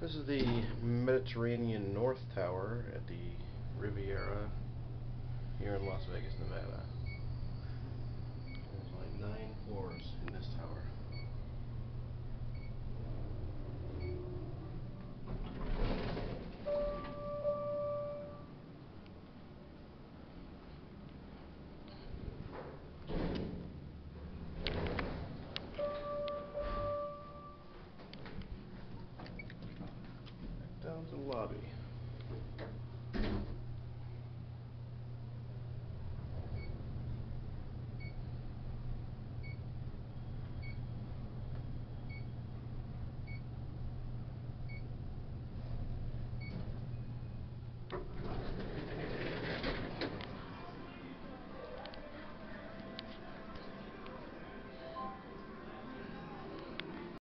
This is the Mediterranean North Tower at the Riviera here in Las Vegas, Nevada. There's like 9 floors in this tower. Down to the lobby.